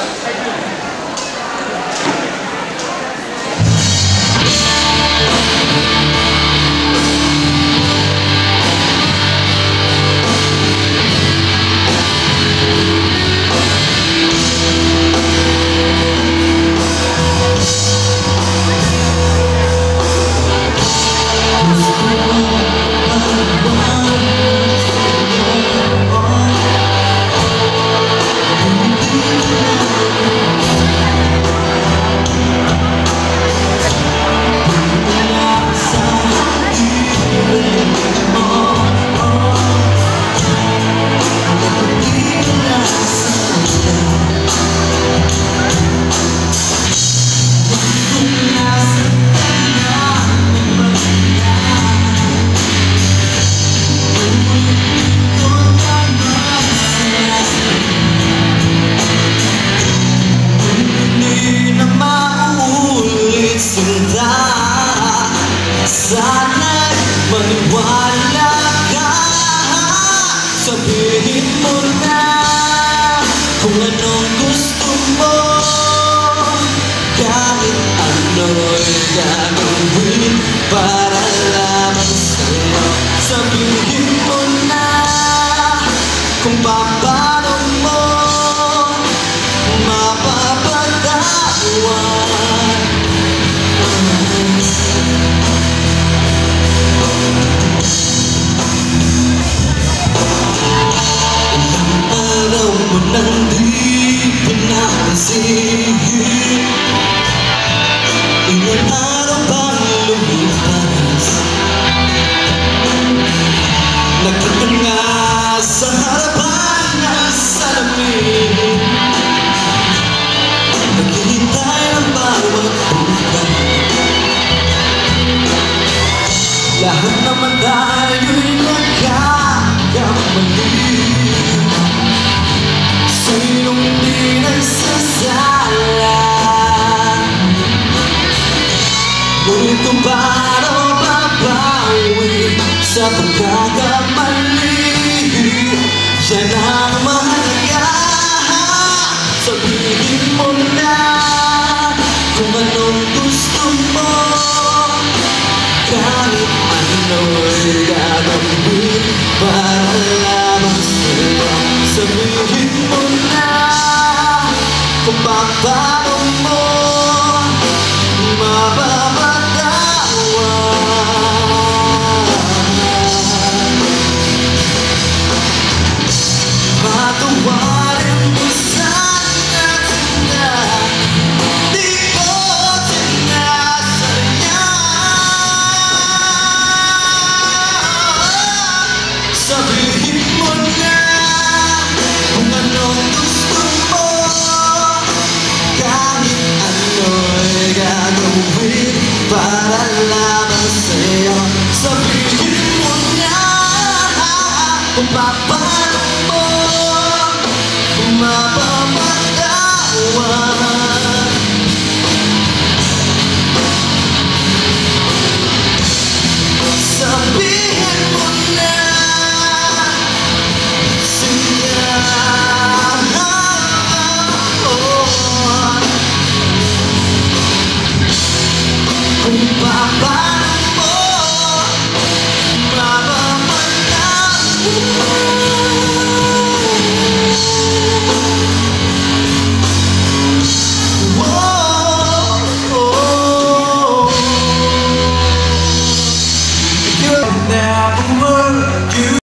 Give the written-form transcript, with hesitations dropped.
Sana'y maniwala ka. Sabihin mo na kung anong gusto mo. Kahit ano'y gagawin para lamang sa'yo. Sabihin mo na kung paano mo mapapatawan. Nang di pinapansin, ilang araw bang lumipas. Nakita nga sa harapan na salamin, naghihintay ng bawat bulan. Lahat naman tayo'y nagkakamali. Sinong di nagsasala? Ngunit kung paano babawi sa pagkakamali, yan ang mahalaga. Sabihin mo na kung anong gusto mo. Kahit ano'y gagawin para lamang sa'yo. Sabihin mo na kung paano mo mapapatawan. Patawarin mo sana na di ko sinasaya. Sabihin mo na kung anong gusto mo. Kahit ano'y gagawin para lamang sa'yo. Sabihin mo na kung paano mo mapapatawan. Sabihin mo na kung paano mo mapapatawan.